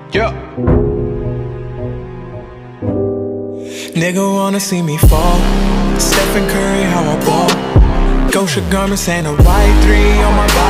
Yeah. Nigga wanna see me fall. Stephen Curry, how I ball. Gosha garments and a white 3 on my body.